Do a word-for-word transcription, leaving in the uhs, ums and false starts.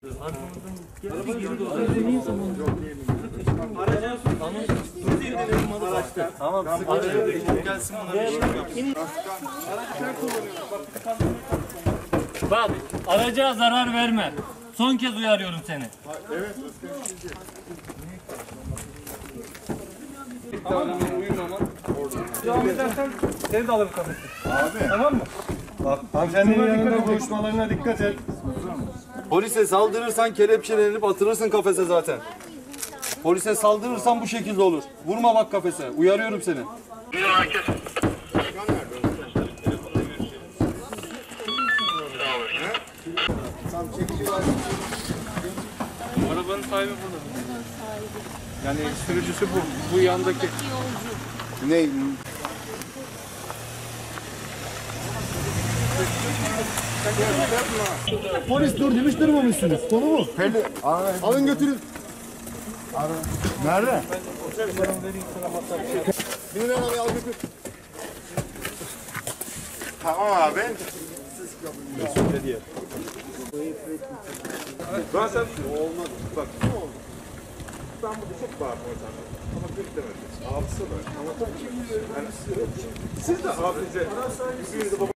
Arkamızdan geldi geri doğru. Demeyin zamanı. Tamam. Tamam. Sıkıntı gelsin buna. Bak, araca zarar verme. Son kez uyarıyorum seni. Evet. Devam edersen seni de alırım kafesi. Abi. Tamam mı? Bak, hanımefendinin yanında konuşmalarına dikkat et. Polise saldırırsan kelepçelenip atılırsın kafese zaten. Polise saldırırsan bu şekilde olur. Vurma bak kafese. Uyarıyorum seni. Arabanın sahibi burada. Yani sürücüsü bu. Bu yandaki. Ne? Polis dur demiş durmamışsınız. Konu mu? Peli. Alın götürün. Nerede? Binin arabaya al götür. Tamam abi. Ne diye? Ben sen olmaz. Bak ne oldu? İstanbul'da çok bağırma hocam. Ama beklemedim. Abisi var. Ama tabii ki yani siz de abice